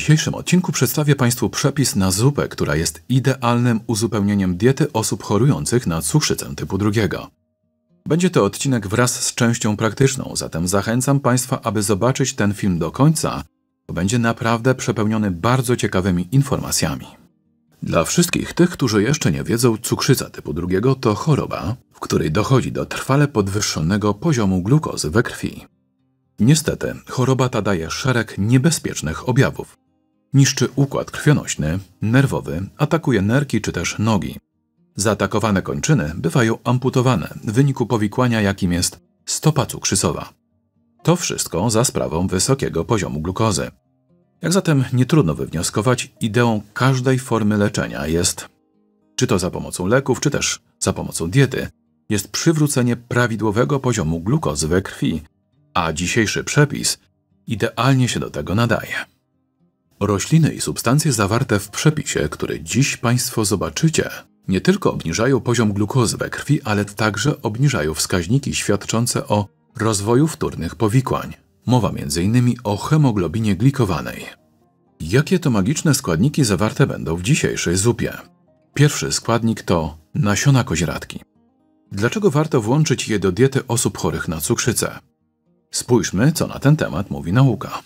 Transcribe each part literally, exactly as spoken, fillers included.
dzisiejszym odcinku przedstawię Państwu przepis na zupę, która jest idealnym uzupełnieniem diety osób chorujących na cukrzycę typu drugiego. Będzie to odcinek wraz z częścią praktyczną, zatem zachęcam Państwa, aby zobaczyć ten film do końca, bo będzie naprawdę przepełniony bardzo ciekawymi informacjami. Dla wszystkich tych, którzy jeszcze nie wiedzą, cukrzyca typu drugiego to choroba, w której dochodzi do trwale podwyższonego poziomu glukozy we krwi. Niestety, choroba ta daje szereg niebezpiecznych objawów. Niszczy układ krwionośny, nerwowy, atakuje nerki czy też nogi. Zaatakowane kończyny bywają amputowane w wyniku powikłania, jakim jest stopa cukrzycowa. To wszystko za sprawą wysokiego poziomu glukozy. Jak zatem nie trudno wywnioskować, ideą każdej formy leczenia jest, czy to za pomocą leków, czy też za pomocą diety, jest przywrócenie prawidłowego poziomu glukozy we krwi, a dzisiejszy przepis idealnie się do tego nadaje. Rośliny i substancje zawarte w przepisie, który dziś Państwo zobaczycie, nie tylko obniżają poziom glukozy we krwi, ale także obniżają wskaźniki świadczące o rozwoju wtórnych powikłań. Mowa między innymi o hemoglobinie glikowanej. Jakie to magiczne składniki zawarte będą w dzisiejszej zupie? Pierwszy składnik to nasiona kozieradki. Dlaczego warto włączyć je do diety osób chorych na cukrzycę? Spójrzmy, co na ten temat mówi nauka.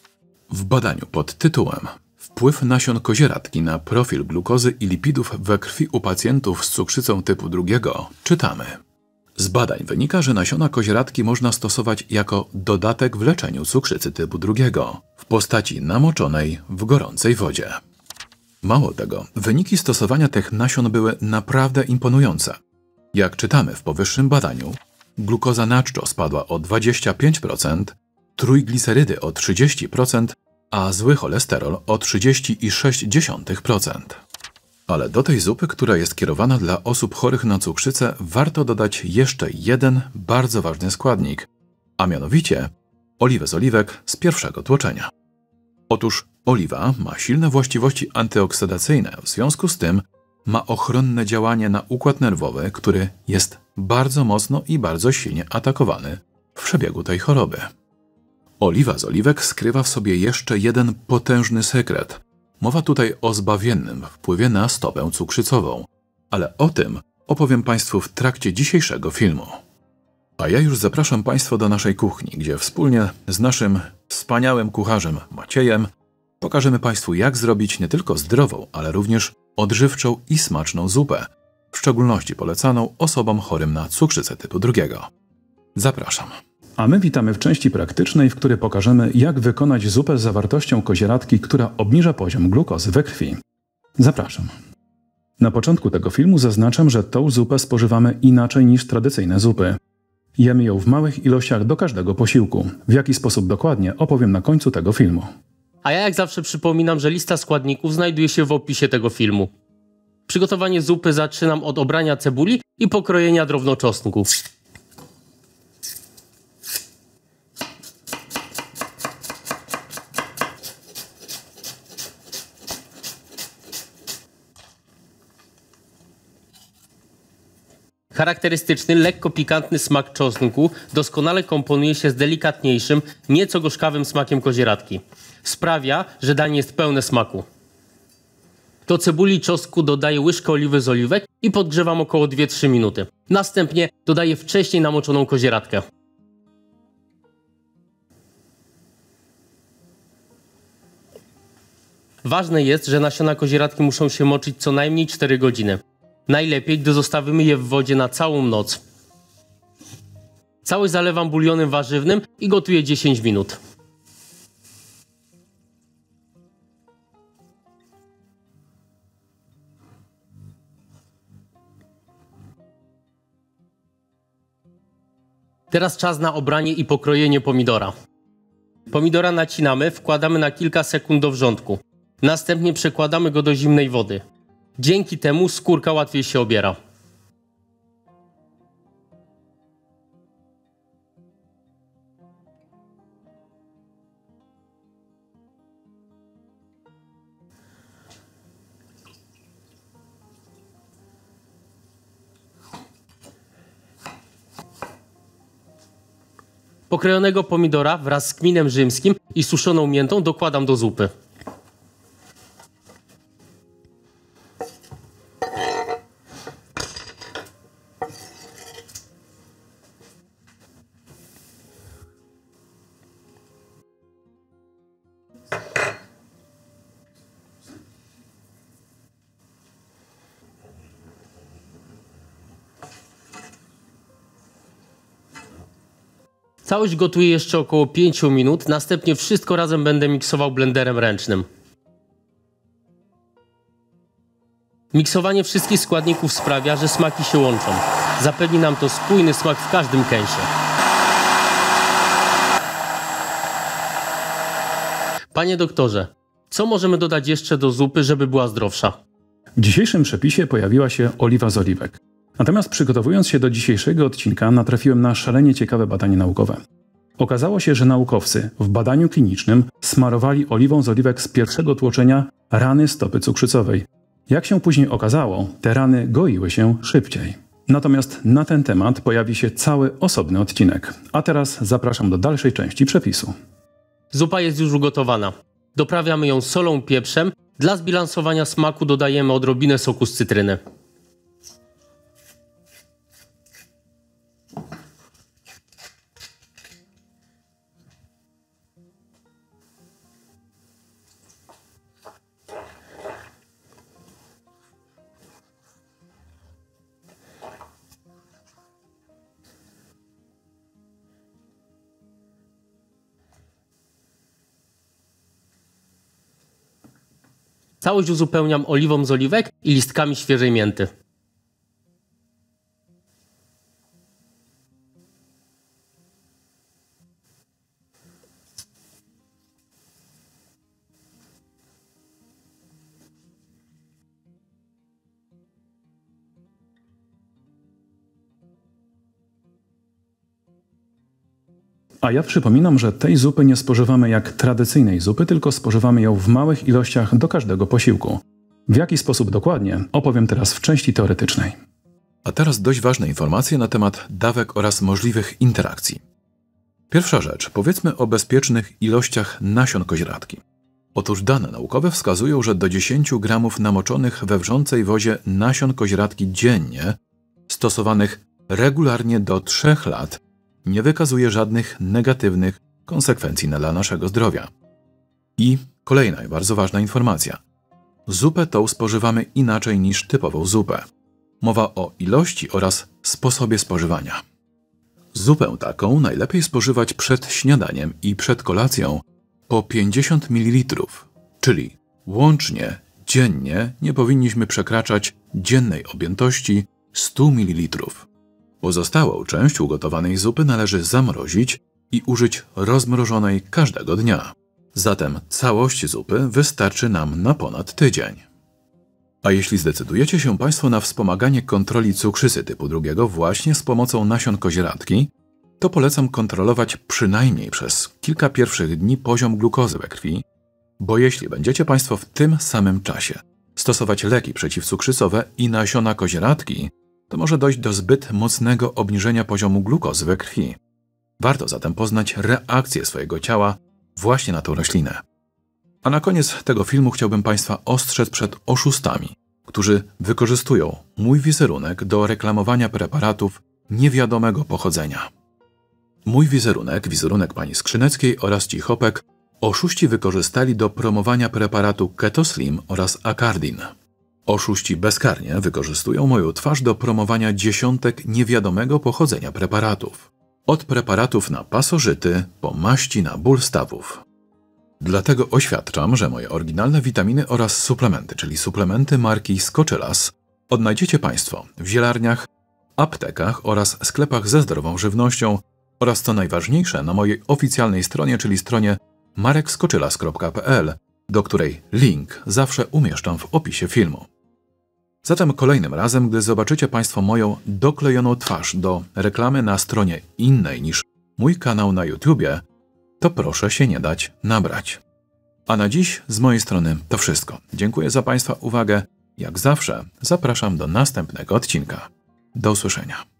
W badaniu pod tytułem Wpływ nasion kozieradki na profil glukozy i lipidów we krwi u pacjentów z cukrzycą typu drugiego czytamy. Z badań wynika, że nasiona kozieradki można stosować jako dodatek w leczeniu cukrzycy typu drugiego w postaci namoczonej w gorącej wodzie. Mało tego, wyniki stosowania tych nasion były naprawdę imponujące. Jak czytamy w powyższym badaniu, glukoza na czczo spadła o dwadzieścia pięć procent, trójglicerydy o trzydzieści procent, a zły cholesterol o trzydzieści przecinek sześć procent. Ale do tej zupy, która jest kierowana dla osób chorych na cukrzycę, warto dodać jeszcze jeden bardzo ważny składnik, a mianowicie oliwę z oliwek z pierwszego tłoczenia. Otóż oliwa ma silne właściwości antyoksydacyjne, w związku z tym ma ochronne działanie na układ nerwowy, który jest bardzo mocno i bardzo silnie atakowany w przebiegu tej choroby. Oliwa z oliwek skrywa w sobie jeszcze jeden potężny sekret. Mowa tutaj o zbawiennym wpływie na stopę cukrzycową, ale o tym opowiem Państwu w trakcie dzisiejszego filmu. A ja już zapraszam Państwa do naszej kuchni, gdzie wspólnie z naszym wspaniałym kucharzem Maciejem pokażemy Państwu, jak zrobić nie tylko zdrową, ale również odżywczą i smaczną zupę, w szczególności polecaną osobom chorym na cukrzycę typu drugiego. Zapraszam. A my witamy w części praktycznej, w której pokażemy, jak wykonać zupę z zawartością kozieradki, która obniża poziom glukozy we krwi. Zapraszam. Na początku tego filmu zaznaczam, że tą zupę spożywamy inaczej niż tradycyjne zupy. Jemy ją w małych ilościach do każdego posiłku. W jaki sposób dokładnie, opowiem na końcu tego filmu. A ja jak zawsze przypominam, że lista składników znajduje się w opisie tego filmu. Przygotowanie zupy zaczynam od obrania cebuli i pokrojenia drobnoczosnku. Charakterystyczny, lekko pikantny smak czosnku doskonale komponuje się z delikatniejszym, nieco gorzkawym smakiem kozieradki. Sprawia, że danie jest pełne smaku. Do cebuli i czosnku dodaję łyżkę oliwy z oliwek i podgrzewam około dwie do trzech minuty. Następnie dodaję wcześniej namoczoną kozieradkę. Ważne jest, że nasiona kozieradki muszą się moczyć co najmniej cztery godziny. Najlepiej, gdy zostawimy je w wodzie na całą noc. Całość zalewam bulionem warzywnym i gotuję dziesięć minut. Teraz czas na obranie i pokrojenie pomidora. Pomidora nacinamy, wkładamy na kilka sekund do wrzątku. Następnie przekładamy go do zimnej wody. Dzięki temu skórka łatwiej się obiera. Pokrojonego pomidora wraz z kminem rzymskim i suszoną miętą dokładam do zupy. Całość gotuję jeszcze około pięć minut, następnie wszystko razem będę miksował blenderem ręcznym. Miksowanie wszystkich składników sprawia, że smaki się łączą. Zapewni nam to spójny smak w każdym kęsie. Panie doktorze, co możemy dodać jeszcze do zupy, żeby była zdrowsza? W dzisiejszym przepisie pojawiła się oliwa z oliwek. Natomiast przygotowując się do dzisiejszego odcinka, natrafiłem na szalenie ciekawe badanie naukowe. Okazało się, że naukowcy w badaniu klinicznym smarowali oliwą z oliwek z pierwszego tłoczenia rany stopy cukrzycowej. Jak się później okazało, te rany goiły się szybciej. Natomiast na ten temat pojawi się cały osobny odcinek. A teraz zapraszam do dalszej części przepisu. Zupa jest już ugotowana. Doprawiamy ją solą, pieprzem. Dla zbilansowania smaku dodajemy odrobinę soku z cytryny. Całość uzupełniam oliwą z oliwek i listkami świeżej mięty. A ja przypominam, że tej zupy nie spożywamy jak tradycyjnej zupy, tylko spożywamy ją w małych ilościach do każdego posiłku. W jaki sposób dokładnie, opowiem teraz w części teoretycznej. A teraz dość ważne informacje na temat dawek oraz możliwych interakcji. Pierwsza rzecz, powiedzmy o bezpiecznych ilościach nasion koźratki. Otóż dane naukowe wskazują, że do dziesięciu gramów namoczonych we wrzącej wodzie nasion koźratki dziennie, stosowanych regularnie do trzech lat, nie wykazuje żadnych negatywnych konsekwencji dla naszego zdrowia. I kolejna bardzo ważna informacja. Zupę tą spożywamy inaczej niż typową zupę. Mowa o ilości oraz sposobie spożywania. Zupę taką najlepiej spożywać przed śniadaniem i przed kolacją po pięćdziesiąt mililitrów, czyli łącznie dziennie nie powinniśmy przekraczać dziennej objętości stu mililitrów. Pozostałą część ugotowanej zupy należy zamrozić i użyć rozmrożonej każdego dnia. Zatem całość zupy wystarczy nam na ponad tydzień. A jeśli zdecydujecie się Państwo na wspomaganie kontroli cukrzycy typu drugiego właśnie z pomocą nasion koźratki, to polecam kontrolować przynajmniej przez kilka pierwszych dni poziom glukozy we krwi, bo jeśli będziecie Państwo w tym samym czasie stosować leki przeciwcukrzycowe i nasiona koźratki, to może dojść do zbyt mocnego obniżenia poziomu glukozy we krwi. Warto zatem poznać reakcję swojego ciała właśnie na tą roślinę. A na koniec tego filmu chciałbym Państwa ostrzec przed oszustami, którzy wykorzystują mój wizerunek do reklamowania preparatów niewiadomego pochodzenia. Mój wizerunek, wizerunek pani Skrzyneckiej oraz Cichopek oszuści wykorzystali do promowania preparatu Ketoslim oraz Acardin. Oszuści bezkarnie wykorzystują moją twarz do promowania dziesiątek niewiadomego pochodzenia preparatów. Od preparatów na pasożyty po maści na ból stawów. Dlatego oświadczam, że moje oryginalne witaminy oraz suplementy, czyli suplementy marki Skoczylas, odnajdziecie Państwo w zielarniach, aptekach oraz sklepach ze zdrową żywnością oraz co najważniejsze na mojej oficjalnej stronie, czyli stronie marek skoczylas kropka p l, do której link zawsze umieszczam w opisie filmu. Zatem kolejnym razem, gdy zobaczycie Państwo moją doklejoną twarz do reklamy na stronie innej niż mój kanał na YouTubie, to proszę się nie dać nabrać. A na dziś z mojej strony to wszystko. Dziękuję za Państwa uwagę. Jak zawsze zapraszam do następnego odcinka. Do usłyszenia.